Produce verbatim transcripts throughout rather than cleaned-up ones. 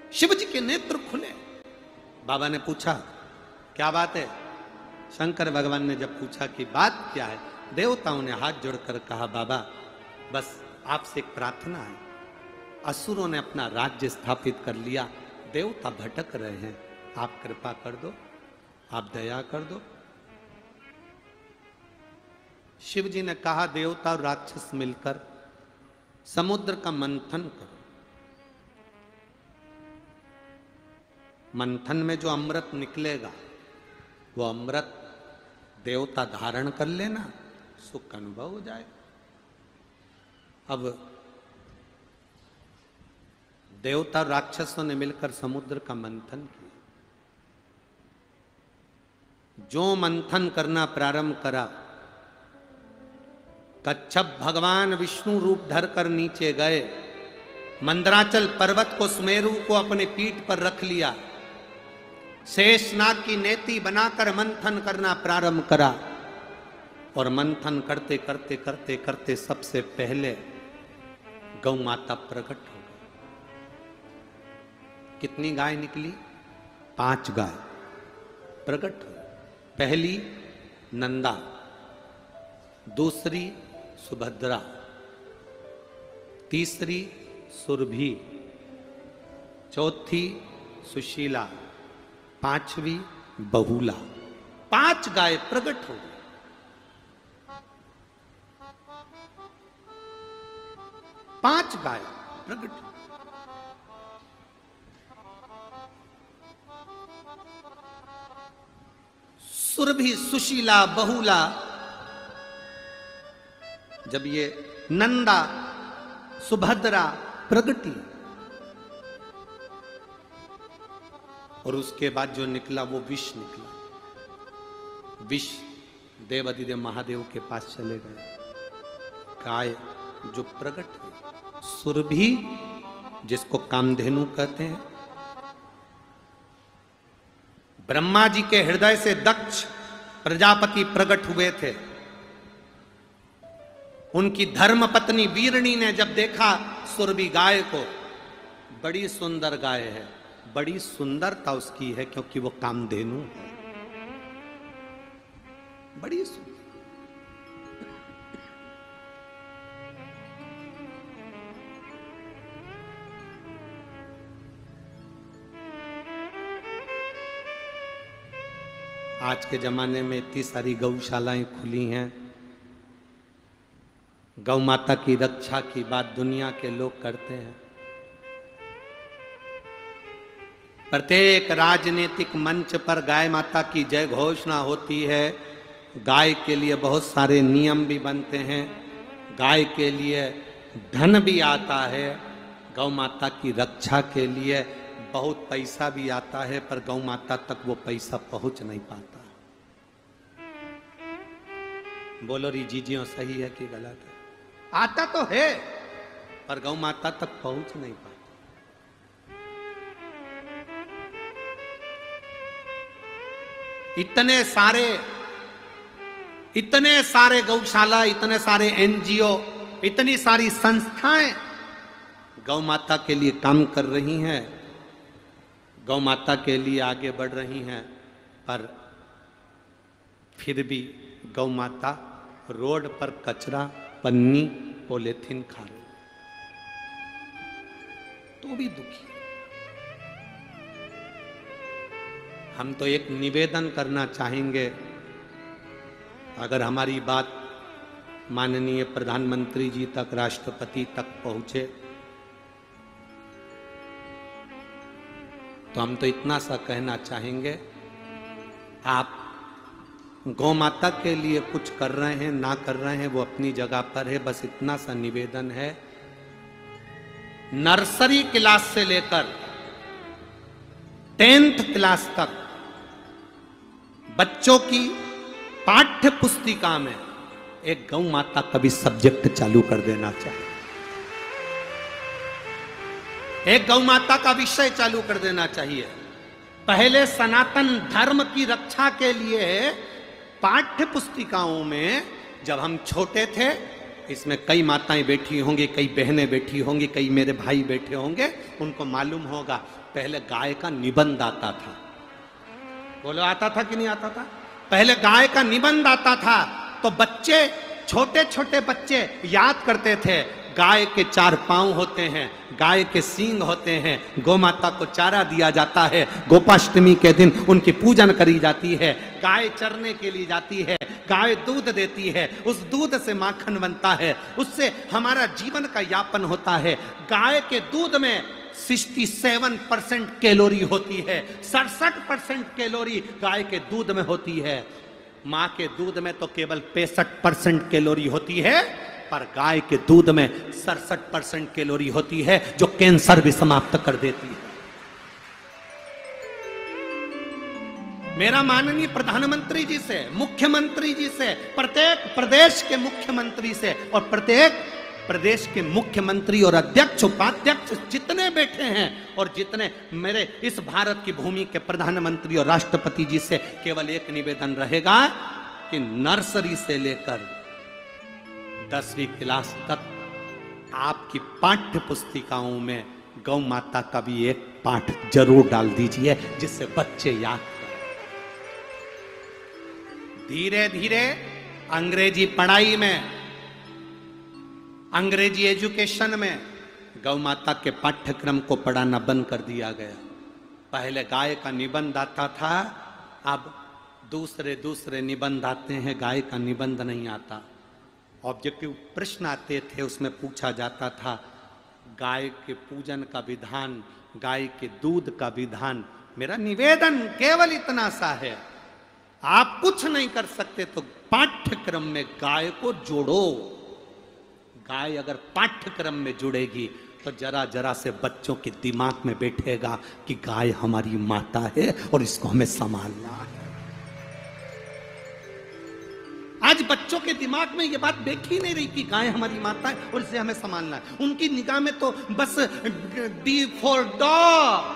शिव जी के नेत्र खुले। बाबा ने पूछा क्या बात है? शंकर भगवान ने जब पूछा कि बात क्या है, देवताओं ने हाथ जोड़कर कहा बाबा बस आपसे एक प्रार्थना है, असुरों ने अपना राज्य स्थापित कर लिया, देवता भटक रहे हैं, आप कृपा कर दो, आप दया कर दो। शिव जी ने कहा देवता और राक्षस मिलकर समुद्र का मंथन करो, मंथन में जो अमृत निकलेगा वो अमृत देवता धारण कर लेना, सुख का अनुभव हो जाए। अब देवता राक्षसों ने मिलकर समुद्र का मंथन किया। जो मंथन करना प्रारंभ करा, कच्छप भगवान विष्णु रूप धरकर नीचे गए, मंदराचल पर्वत को, सुमेरु को अपने पीठ पर रख लिया, शेषनाग की नेति बनाकर मंथन करना प्रारंभ करा और मंथन करते करते करते करते सबसे पहले गौ माता प्रकट हो गई। कितनी गाय निकली? पांच गाय प्रकट हुई। पहली नंदा, दूसरी सुभद्रा, तीसरी सुरभि, चौथी सुशीला, पांचवी बहुला। पांच गाय प्रकट हो गई। पांच गाय प्रकट हो गई। सुरभि, सुशीला, बहुला, जब ये नंदा सुभद्रा प्रगटी और उसके बाद जो निकला वो विष निकला। विष देवाधिदेव महादेव के पास चले गए। गाय जो प्रकट हुई, सुरभि जिसको कामधेनु कहते हैं, ब्रह्मा जी के हृदय से दक्ष प्रजापति प्रकट हुए थे। उनकी धर्म पत्नी वीरणी ने जब देखा सुरभि गाय को, बड़ी सुंदर गाय है, बड़ी सुंदरता उसकी है क्योंकि वो कामधेनु है, बड़ी सुंदर। आज के जमाने में इतनी सारी गौशालाएं खुली हैं, गौ माता की रक्षा की बात दुनिया के लोग करते हैं। प्रत्येक राजनीतिक मंच पर गाय माता की जय घोषणा होती है। गाय के लिए बहुत सारे नियम भी बनते हैं, गाय के लिए धन भी आता है, गौ माता की रक्षा के लिए बहुत पैसा भी आता है, पर गौ माता तक वो पैसा पहुंच नहीं पाता। बोलो री जीजियों, सही है कि गलत है? आता तो है पर गौ माता तक पहुंच नहीं पाता। इतने सारे इतने सारे गौशाला, इतने सारे एनजीओ, इतनी सारी संस्थाएं गौ माता के लिए काम कर रही हैं, गौ माता के लिए आगे बढ़ रही हैं, पर फिर भी गौ माता रोड पर कचरा, पन्नी, पॉलीथीन खा रही, तो भी दुखी। हम तो एक निवेदन करना चाहेंगे, अगर हमारी बात माननीय प्रधानमंत्री जी तक, राष्ट्रपति तक पहुंचे, तो हम तो इतना सा कहना चाहेंगे, आप गौ माता के लिए कुछ कर रहे हैं ना कर रहे हैं वो अपनी जगह पर है, बस इतना सा निवेदन है, नर्सरी क्लास से लेकर टेंथ क्लास तक बच्चों की पाठ्य पुस्तिका में एक गौ माता का भी सब्जेक्ट चालू कर देना चाहिए, एक गौ माता का विषय चालू कर देना चाहिए। पहले सनातन धर्म की रक्षा के लिए पाठ्य पुस्तिकाओं में जब हम छोटे थे इसमें कई माताएं बैठी होंगी, कई बहनें बैठी होंगी, कई मेरे भाई बैठे होंगे, उनको मालूम होगा पहले गाय का निबंध आता था। बोलो आता था कि नहीं आता था? पहले गाय का निबंध आता था तो बच्चे, छोटे छोटे बच्चे याद करते थे गाय के चार पांव होते हैं, गाय के सींग होते हैं, गौ माता को चारा दिया जाता है, गोपाष्टमी के दिन उनकी पूजन करी जाती है, गाय चरने के लिए जाती है, गाय दूध देती है, उस दूध से माखन बनता है, उससे हमारा जीवन का यापन होता है। गाय के दूध में सड़सठ परसेंट कैलोरी होती है, सड़सठ परसेंट कैलोरी गाय के दूध में होती है। मां के दूध में तो केवल पैंसठ परसेंट कैलोरी होती है, पर गाय के दूध में सड़सठ परसेंट कैलोरी होती है, जो कैंसर भी समाप्त कर देती है। मेरा माननीय प्रधानमंत्री जी से, मुख्यमंत्री जी से, प्रत्येक प्रदेश के मुख्यमंत्री से और प्रत्येक प्रदेश के मुख्यमंत्री और अध्यक्ष उपाध्यक्ष जितने बैठे हैं और जितने मेरे इस भारत की भूमि के प्रधानमंत्री और राष्ट्रपति जी से केवल एक निवेदन रहेगा कि नर्सरी से लेकर दसवीं क्लास तक आपकी पाठ्य पुस्तिकाओं में गौ माता का भी एक पाठ जरूर डाल दीजिए, जिससे बच्चे याद करें। धीरे धीरे अंग्रेजी पढ़ाई में, अंग्रेजी एजुकेशन में गौ माता के पाठ्यक्रम को पढ़ाना बंद कर दिया गया। पहले गाय का निबंध आता था, अब दूसरे दूसरे निबंध आते हैं, गाय का निबंध नहीं आता। ऑब्जेक्टिव प्रश्न आते थे, उसमें पूछा जाता था गाय के पूजन का विधान, गाय के दूध का विधान। मेरा निवेदन केवल इतना सा है, आप कुछ नहीं कर सकते तो पाठ्यक्रम में गाय को जोड़ो। गाय अगर पाठ्यक्रम में जुड़ेगी तो जरा जरा से बच्चों के दिमाग में बैठेगा कि गाय हमारी माता है और इसको हमें संभालना है। आज बच्चों के दिमाग में ये बात बैठ ही नहीं रही कि गाय हमारी माता है और इसे हमें संभालना है। उनकी निगाह में तो बस डी फॉर डॉग,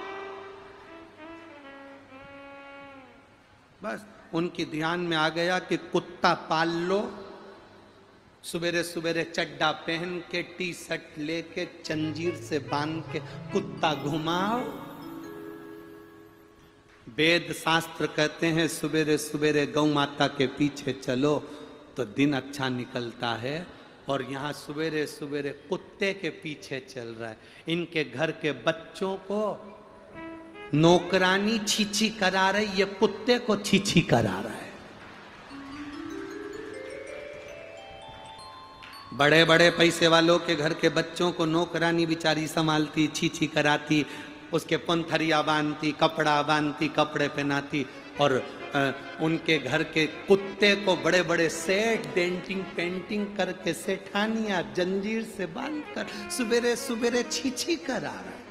बस उनके ध्यान में आ गया कि कुत्ता पाल लो, सवेरे सवेरे चड्डा पहन के, टी शर्ट लेके, जंजीर से बांध के कुत्ता घुमाओ। वेद शास्त्र कहते हैं सवेरे सवेरे गौ माता के पीछे चलो तो दिन अच्छा निकलता है, और यहाँ सवेरे सवेरे कुत्ते के पीछे चल रहा है। इनके घर के बच्चों को नौकरानी छीछी करा रही, ये कुत्ते को छीछी करा रहा है। बड़े बड़े पैसे वालों के घर के बच्चों को नौकरानी बिचारी संभालती, छीछी कराती, उसके पंथरिया बांधती, कपड़ा बांधती, कपड़े पहनाती, और आ, उनके घर के कुत्ते को बड़े बड़े सेट डेंटिंग पेंटिंग करके सेठानिया जंजीर से बांधकर सवेरे सवेरे छीछी करा रहा है।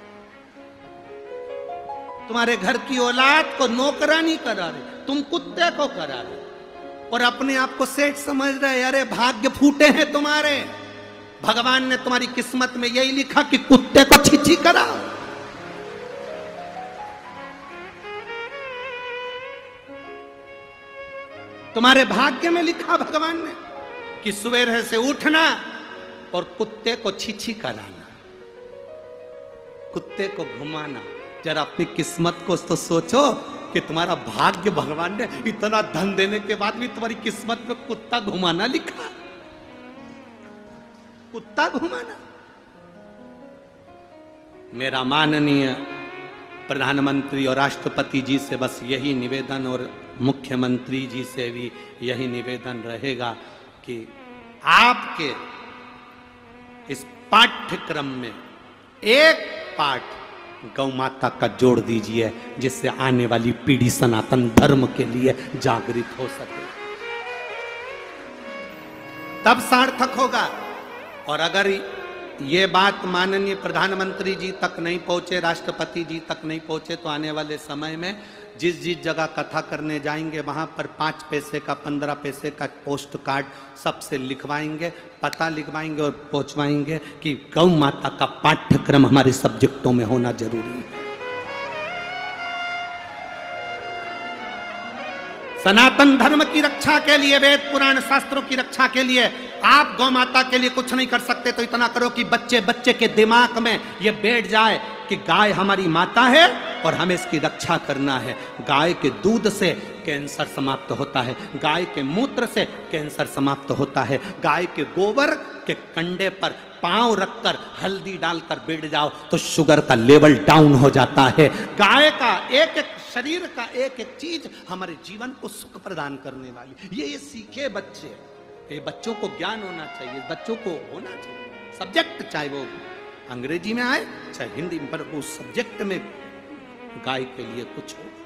तुम्हारे घर की औलाद को नौकरानी करा रहे, तुम कुत्ते को करा रहे, और अपने आप को सेठ समझ रहे। अरे भाग्य फूटे हैं तुम्हारे, भगवान ने तुम्हारी किस्मत में यही लिखा कि कुत्ते को छीछी कराओ। तुम्हारे भाग्य में लिखा भगवान ने कि सवेरे से उठना और कुत्ते को छीछी कराना, कुत्ते को घुमाना। जरा अपनी किस्मत को तो सोचो कि तुम्हारा भाग्य भगवान ने इतना धन देने के बाद भी तुम्हारी किस्मत में कुत्ता घुमाना लिखा, कुत्ता घुमाना। मेरा माननीय प्रधानमंत्री और राष्ट्रपति जी से बस यही निवेदन, और मुख्यमंत्री जी से भी यही निवेदन रहेगा कि आपके इस पाठ्यक्रम में एक पाठ गौ माता का जोड़ दीजिए, जिससे आने वाली पीढ़ी सनातन धर्म के लिए जागृत हो सके, तब सार्थक होगा। और अगर ये बात माननीय प्रधानमंत्री जी तक नहीं पहुंचे, राष्ट्रपति जी तक नहीं पहुंचे, तो आने वाले समय में जिस जिस जगह कथा करने जाएंगे वहां पर पाँच पैसे का, पंद्रह पैसे का पोस्ट कार्ड सबसे लिखवाएंगे, पता लिखवाएंगे और पहुंचवाएंगे कि गौ माता का पाठ्यक्रम हमारे सब्जेक्टों में होना जरूरी है। सनातन धर्म की रक्षा के लिए, वेद पुराण शास्त्रों की रक्षा के लिए आप गौ माता के लिए कुछ नहीं कर सकते, तो इतना करो कि बच्चे बच्चे के दिमाग में ये बैठ जाए कि गाय हमारी माता है और हमें इसकी रक्षा करना है। गाय के दूध से कैंसर समाप्त होता है, गाय के मूत्र से कैंसर समाप्त होता है, गाय के गोबर के कंडे पर पांव रखकर हल्दी डालकर बैठ जाओ तो शुगर का लेवल डाउन हो जाता है। गाय का एक एक शरीर का एक एक चीज हमारे जीवन को सुख प्रदान करने वाली, ये ये सीखे बच्चे, ये बच्चों को ज्ञान होना चाहिए, बच्चों को होना चाहिए सब्जेक्ट, चाहे वो अंग्रेजी में आए चाहे हिंदी में, पर उस सब्जेक्ट में गाय के लिए कुछ हो।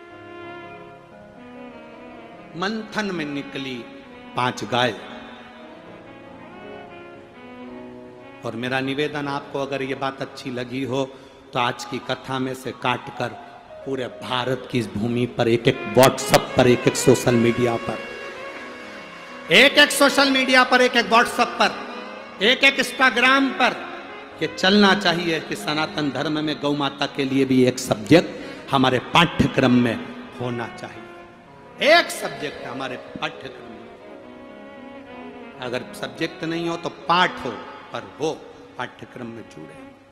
मंथन में निकली पांच गाय, और मेरा निवेदन आपको, अगर ये बात अच्छी लगी हो तो आज की कथा में से काटकर पूरे भारत की इस भूमि पर एक एक व्हाट्सएप पर, एक एक सोशल मीडिया पर, एक एक सोशल मीडिया पर, एक एक व्हाट्सएप पर, एक एक इंस्टाग्राम पर ये चलना चाहिए कि सनातन धर्म में गौ माता के लिए भी एक सब्जेक्ट हमारे पाठ्यक्रम में होना चाहिए। एक सब्जेक्ट हमारे पाठ्यक्रम में, अगर सब्जेक्ट नहीं हो तो पाठ हो, पर हो पाठ्यक्रम में जुड़े।